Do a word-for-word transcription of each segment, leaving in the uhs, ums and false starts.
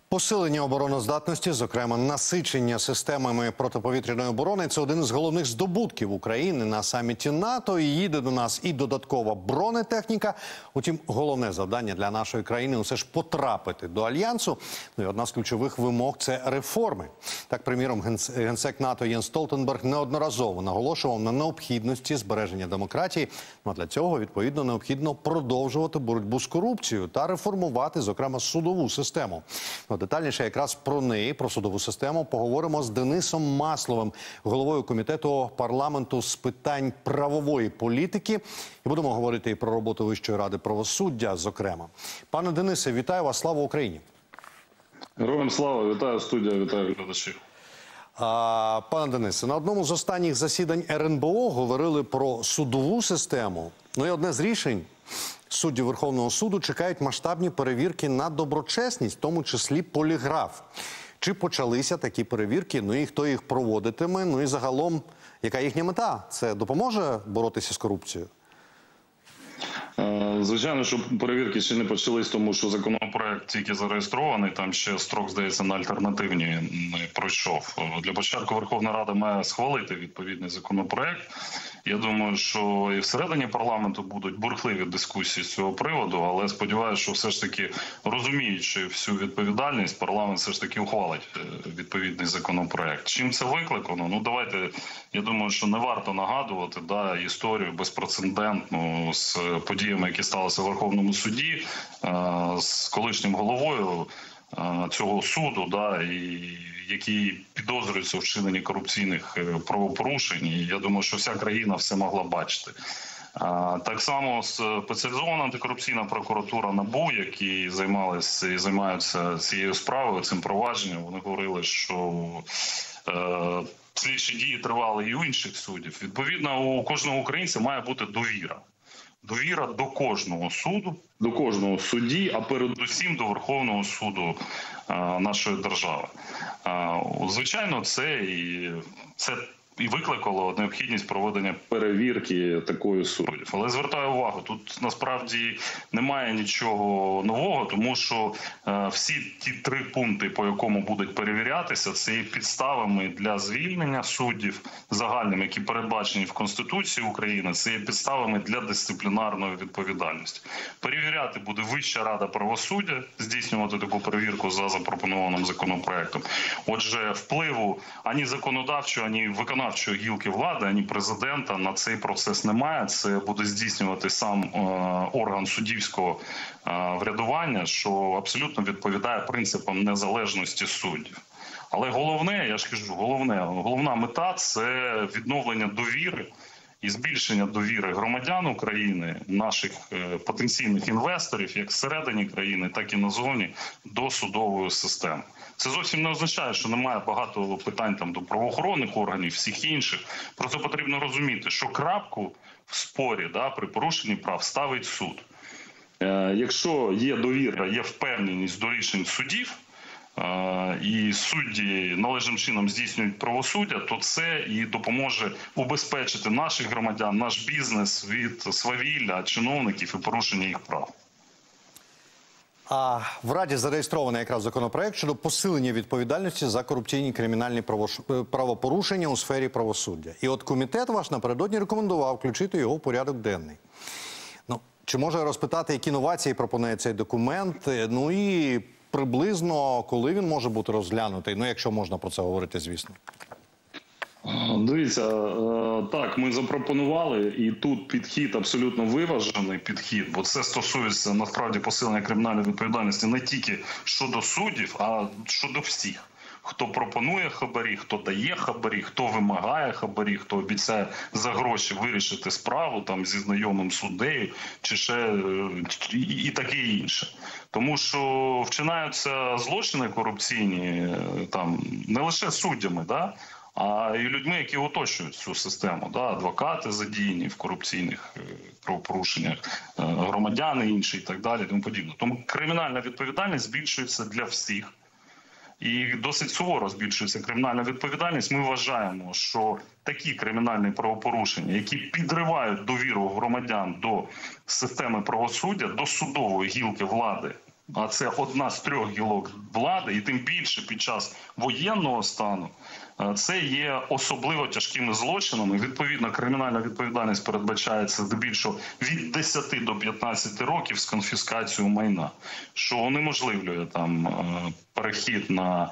Посилення обороноздатності, зокрема насичення системами протиповітряної оборони – це один із головних здобутків України на саміті НАТО. І їде до нас і додаткова бронетехніка. Утім, головне завдання для нашої країни – усе ж потрапити до Альянсу. Ну і одна з ключових вимог – це реформи. Так, приміром, генсек НАТО Єнс Столтенберг неодноразово наголошував на необхідності збереження демократії. Ну, а для цього, відповідно, необхідно продовжувати боротьбу з корупцією та реформувати, зокрема, судову систему. Детальніше якраз про неї, про судову систему, поговоримо з Денисом Масловим, головою комітету парламенту з питань правової політики. І будемо говорити і про роботу Вищої ради правосуддя, зокрема. Пане Денисе, вітаю вас, слава Україні! Героям слава, вітаю студія, вітаю глядачів. А, пане Денисе, на одному з останніх засідань Ер Ен Бе О говорили про судову систему. Ну і одне з рішень – судді Верховного суду чекають масштабні перевірки на доброчесність, в тому числі поліграф. Чи почалися такі перевірки, ну і хто їх проводитиме, ну і загалом, яка їхня мета? Це допоможе боротися з корупцією? Звичайно, що перевірки ще не почались, тому що законопроект тільки зареєстрований, там ще строк, здається, на альтернативні не пройшов. Для початку Верховна Рада має схвалити відповідний законопроект. Я думаю, що і всередині парламенту будуть бурхливі дискусії з цього приводу, але сподіваюся, що все ж таки, розуміючи всю відповідальність, парламент все ж таки ухвалить відповідний законопроект. Чим це викликано? Ну, давайте, я думаю, що не варто нагадувати да, історію безпрецедентну з подіями, які сталися в Верховному суді, з колишнім головою цього суду, да, і які підозрюються в вчиненні корупційних правопорушень. І я думаю, що вся країна все могла бачити. Так само спеціалізована антикорупційна прокуратура НАБУ, які займалися і займаються цією справою, цим провадженням, вони говорили, що е, слідчі дії тривали і у інших суддів. Відповідно, у кожного українця має бути довіра. Довіра до кожного суду, до кожного судді, а передусім до Верховного суду а, нашої держави. А, звичайно, це і, це і викликало необхідність проведення перевірки такої суддів. Але звертаю увагу, тут насправді немає нічого нового, тому що е, всі ті три пункти, по якому будуть перевірятися, це є підставами для звільнення суддів загальними, які передбачені в Конституції України, це є підставами для дисциплінарної відповідальності. Перевіряти буде Вища рада правосуддя, здійснювати таку перевірку за запропонованим законопроектом. Отже, впливу ані законодавчого, ані виконавчого гілки влади, ані президента на цей процес немає. Це буде здійснювати сам е, орган суддівського е, врядування, що абсолютно відповідає принципам незалежності суддів. Але головне, я ж кажу, головне, головна мета – це відновлення довіри і збільшення довіри громадян України, наших е, потенційних інвесторів, як всередині країни, так і назовні, до судової системи. Це зовсім не означає, що немає багато питань там до правоохоронних органів, всіх інших. Просто потрібно розуміти, що крапку в спорі да, при порушенні прав ставить суд. Е, якщо є довіра, є впевненість до рішень судів, е, і судді належним чином здійснюють правосуддя, то це і допоможе убезпечити наших громадян, наш бізнес від свавілля чиновників і порушення їх прав. А в Раді зареєстрований якраз законопроект щодо посилення відповідальності за корупційні кримінальні правопорушення у сфері правосуддя. І от комітет ваш напередодні рекомендував включити його в порядок денний. Ну, чи може розпитати, які новації пропонує цей документ? Ну і приблизно, коли він може бути розглянутий? Ну, якщо можна про це говорити, звісно. Дивіться, так, ми запропонували, і тут підхід абсолютно виважений підхід, бо це стосується, насправді, посилення кримінальної відповідальності не тільки щодо суддів, а щодо всіх. Хто пропонує хабарі, хто дає хабарі, хто вимагає хабарі, хто обіцяє за гроші вирішити справу там зі знайомим суддею, чи ще і, і таке інше. Тому що вчиняються злочини корупційні там не лише суддями, да, а і людьми, які оточують цю систему. Да? Адвокати задіяні в корупційних правопорушеннях, громадяни інші і так далі. Тому подібне. Тому кримінальна відповідальність збільшується для всіх. І досить суворо збільшується кримінальна відповідальність. Ми вважаємо, що такі кримінальні правопорушення, які підривають довіру громадян до системи правосуддя, до судової гілки влади а це одна з трьох гілок влади, і тим більше під час воєнного стану, це є особливо тяжкими злочинами. Відповідно, кримінальна відповідальність передбачається здебільшого від десяти до п'ятнадцяти років з конфіскацією майна, що унеможливлює там перехід на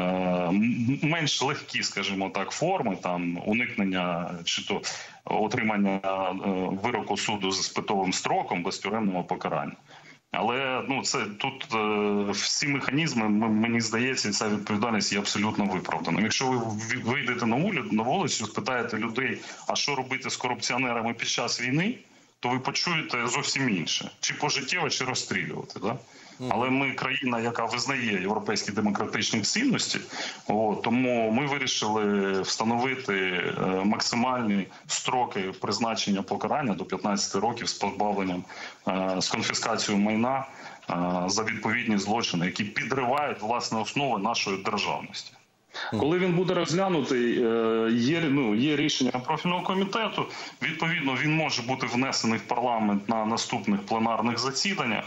менш легкі, скажімо так, форми, там уникнення чи то отримання вироку суду з питовим строком без тюремного покарання. Але ну це тут е, всі механізми, мені здається, ця відповідальність є абсолютно виправдана. Якщо ви вийдете на вулицю, на вулицю, спитаєте людей, а що робити з корупціонерами під час війни, то ви почуєте зовсім інше: чи пожиттєво, чи розстрілювати. Да? Але ми країна, яка визнає європейські демократичні цінності, о, тому ми вирішили встановити максимальні строки призначення покарання до п'ятнадцяти років з позбавленням, з конфіскацією майна за відповідні злочини, які підривають власне основи нашої державності. Коли він буде розглянутий, є, ну, є рішення профільного комітету, відповідно він може бути внесений в парламент на наступних пленарних засіданнях.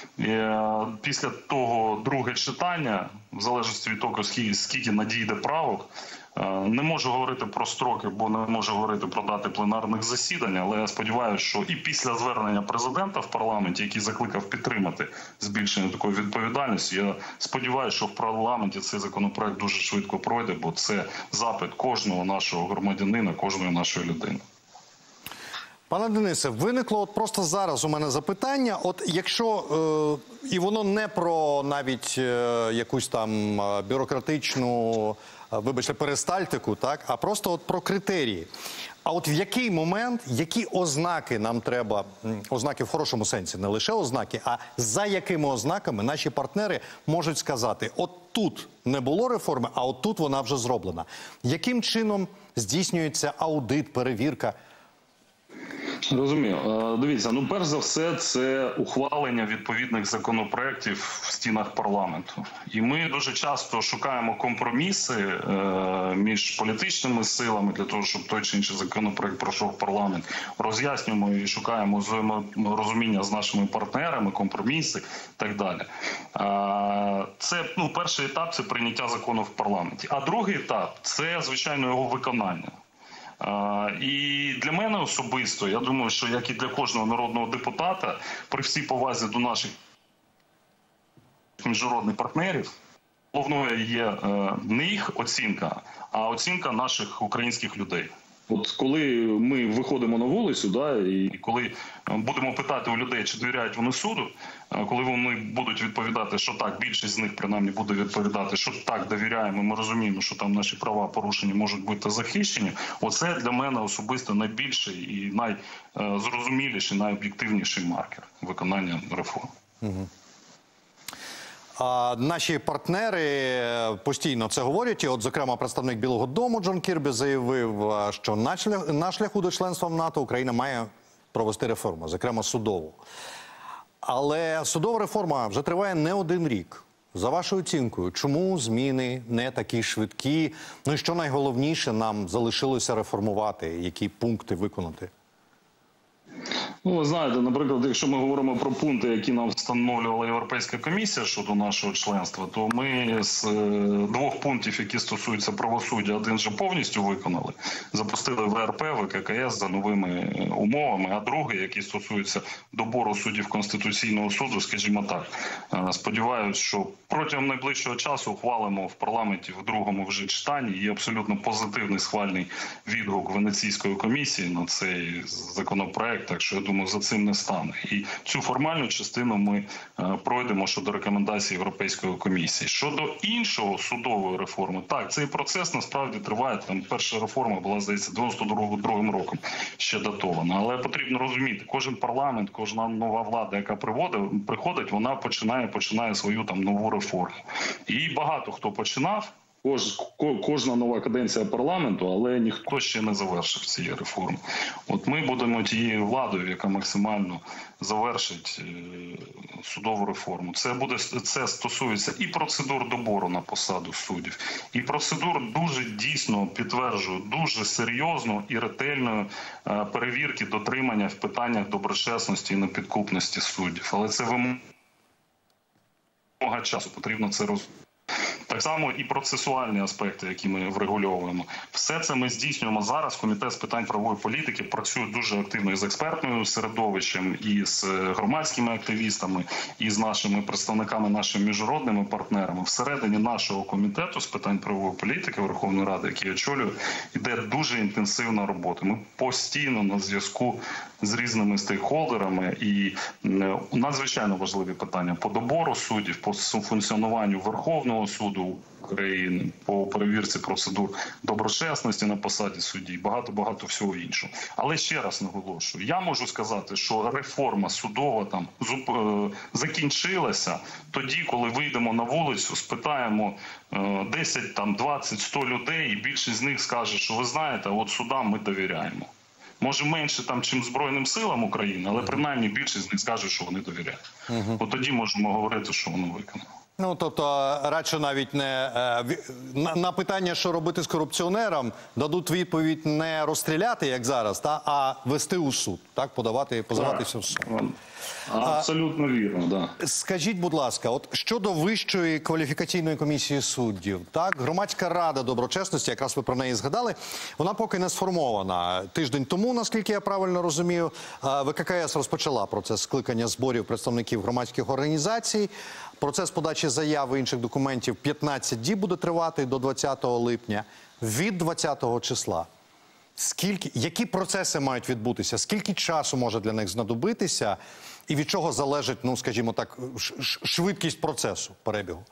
Після того друге читання, в залежності від того, скільки, скільки надійде правок, не можу говорити про строки, бо не можу говорити про дати пленарних засідань, але я сподіваюся, що і після звернення президента в парламенті, який закликав підтримати збільшення такої відповідальності, я сподіваюся, що в парламенті цей законопроект дуже швидко пройде, бо це запит кожного нашого громадянина, кожної нашої людини. Пане Денисе, виникло от просто зараз у мене запитання. От якщо, е, і воно не про навіть е, якусь там бюрократичну, е, вибачте, перистальтику, так, а просто от про критерії. А от в який момент, які ознаки нам треба, ознаки в хорошому сенсі, не лише ознаки, а за якими ознаками наші партнери можуть сказати: от тут не було реформи, а от тут вона вже зроблена. Яким чином здійснюється аудит, перевірка? Розумію. Дивіться, ну перш за все, це ухвалення відповідних законопроєктів в стінах парламенту. І ми дуже часто шукаємо компроміси між політичними силами для того, щоб той чи інший законопроєкт пройшов в парламент. Роз'яснюємо і шукаємо взаєморозуміння з нашими партнерами, компроміси і так далі. Це, ну, перший етап – це прийняття закону в парламенті. А другий етап – це, звичайно, його виконання. І для мене особисто, я думаю, що як і для кожного народного депутата, при всій повазі до наших міжнародних партнерів, головною є не їх оцінка, а оцінка наших українських людей. От коли ми виходимо на вулицю, да, і коли будемо питати у людей, чи довіряють вони суду, коли вони будуть відповідати, що так, більшість з них принаймні буде відповідати, що так, довіряємо, ми розуміємо, що там наші права порушені можуть бути захищені, оце для мене особисто найбільший і найзрозуміліший, найоб'єктивніший маркер виконання реформ. Угу. А наші партнери постійно це говорять. І от, зокрема, представник Білого дому Джон Кірбі заявив, що на, шлях, на шляху до членства в НАТО Україна має провести реформу, зокрема судову. Але судова реформа вже триває не один рік. За вашою оцінкою, чому зміни не такі швидкі? Ну і що найголовніше нам залишилося реформувати? Які пункти виконати? Ну, ви знаєте, наприклад, якщо ми говоримо про пункти, які нам встановлювала Європейська комісія щодо нашого членства, то ми з двох пунктів, які стосуються правосуддя, один вже повністю виконали. Запустили В Р П, В К К С за новими умовами, а другий, який стосується добору суддів Конституційного суду, скажімо так, сподіваюся, що протягом найближчого часу ухвалимо в парламенті в другому вже читанні. Є абсолютно позитивний схвальний відгук Венеційської комісії на цей законопроект, так що я думаю, за цим не стане. І цю формальну частину ми е, пройдемо щодо рекомендацій Європейської комісії. Щодо іншого судової реформи, так, цей процес насправді триває. Там перша реформа була, здається, дев'яносто другим роком ще датована. Але потрібно розуміти, кожен парламент, кожна нова влада, яка приводить, приходить, вона починає, починає свою там нову реформу. І багато хто починав, Кож, кожна нова каденція парламенту, але ніхто ще не завершив цієї реформи. От ми будемо тією владою, яка максимально завершить судову реформу. Це буде, це стосується і процедур добору на посаду суддів, і процедур дуже дійсно, підтверджую, дуже серйозно і ретельної перевірки дотримання в питаннях доброчесності і непідкупності суддів. Але це вимога вимога часу, потрібно це розуміти. Так само і процесуальні аспекти, які ми врегульовуємо. Все це ми здійснюємо зараз. Комітет з питань правової політики працює дуже активно і з експертною середовищем, і з громадськими активістами, і з нашими представниками, нашими міжнародними партнерами. Всередині нашого комітету з питань правової політики Верховної Ради, який я очолюю, йде дуже інтенсивна робота. Ми постійно на зв'язку з різними стейкхолдерами, і надзвичайно важливі питання по добору суддів, по функціонуванню Верховного суду України, по перевірці процедур доброчесності на посаді судді, багато-багато всього іншого. Але ще раз наголошую, я можу сказати, що реформа судова там зуп... закінчилася тоді, коли вийдемо на вулицю, спитаємо десять, там, двадцять, сто людей, і більшість з них скаже, що ви знаєте, от судам ми довіряємо. Може менше, там, чим Збройним силам України, але принаймні більшість з них скаже, що вони довіряють. Uh-huh. От тоді можемо говорити, що воно виконано. Ну, тобто, радше навіть не на, на питання, що робити з корупціонером, дадуть відповідь не розстріляти, як зараз, та, а вести у суд, так, подавати, позиватися в суд. Абсолютно вірно, да. Скажіть, будь ласка, от щодо Вищої кваліфікаційної комісії суддів, так, Громадська рада доброчесності, якраз ви про неї згадали, вона поки не сформована. Тиждень тому, наскільки я правильно розумію, В К К С розпочала процес скликання зборів представників громадських організацій. Процес подачі заяв і інших документів п'ятнадцять діб буде тривати до двадцятого липня. Від двадцятого числа. Скільки, які процеси мають відбутися? Скільки часу може для них знадобитися? І від чого залежить, ну, скажімо так, швидкість процесу, перебігу?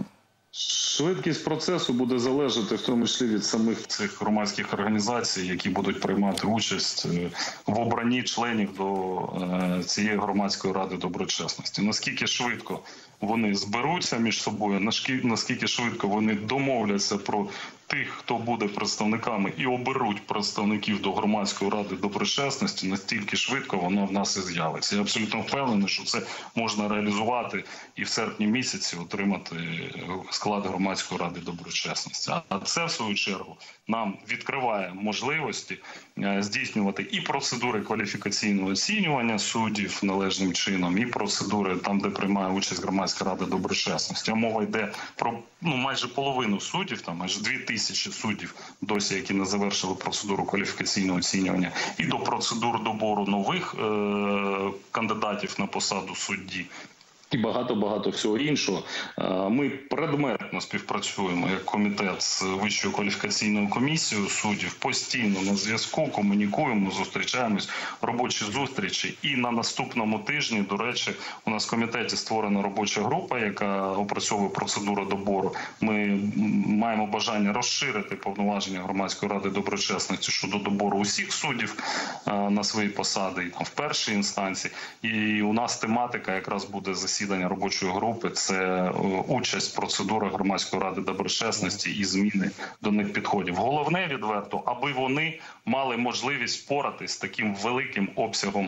Швидкість процесу буде залежати в тому числі від самих цих громадських організацій, які будуть приймати участь в обранні членів до цієї громадської ради доброчесності. Наскільки швидко вони зберуться між собою, наскільки швидко вони домовляться про тих, хто буде представниками, і оберуть представників до громадської ради доброчесності, настільки швидко воно в нас і з'явиться. Я абсолютно впевнений, що це можна реалізувати і в серпні місяці отримати склад громадської ради доброчесності. А це, в свою чергу, нам відкриває можливості здійснювати і процедури кваліфікаційного оцінювання суддів належним чином, і процедури там, де приймає участь громадська рада доброчесності. А мова йде про, ну, майже половину суддів, там майже дві тисячі суддів досі, які не завершили процедуру кваліфікаційного оцінювання, і до процедур добору нових е- кандидатів на посаду судді. І багато-багато всього іншого. Ми предметно співпрацюємо як комітет з Вищою кваліфікаційною комісією суддів, постійно на зв'язку, комунікуємо, зустрічаємось, робочі зустрічі. І на наступному тижні, до речі, у нас в комітеті створена робоча група, яка опрацьовує процедуру добору. Ми маємо бажання розширити повноваження Громадської ради доброчесності щодо добору усіх суддів на свої посади і там в першій інстанції. І у нас тематика якраз буде засідання робочої групи, це участь в процедурах Громадської ради доброчесності і зміни до них підходів. Головне, відверто, аби вони мали можливість впоратись з таким великим обсягом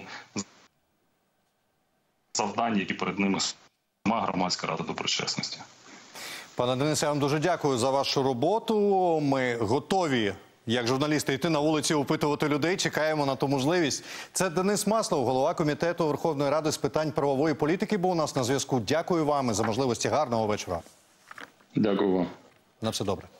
завдань, які перед ними має Громадська рада доброчесності. Пане Денисе, я вам дуже дякую за вашу роботу. Ми готові, як журналісти, йти на вулиці, опитувати людей. Чекаємо на ту можливість. Це Денис Маслов, голова Комітету Верховної Ради з питань правової політики, був у нас на зв'язку. Дякую вам і за можливості. Гарного вечора. Дякую вам. На все добре.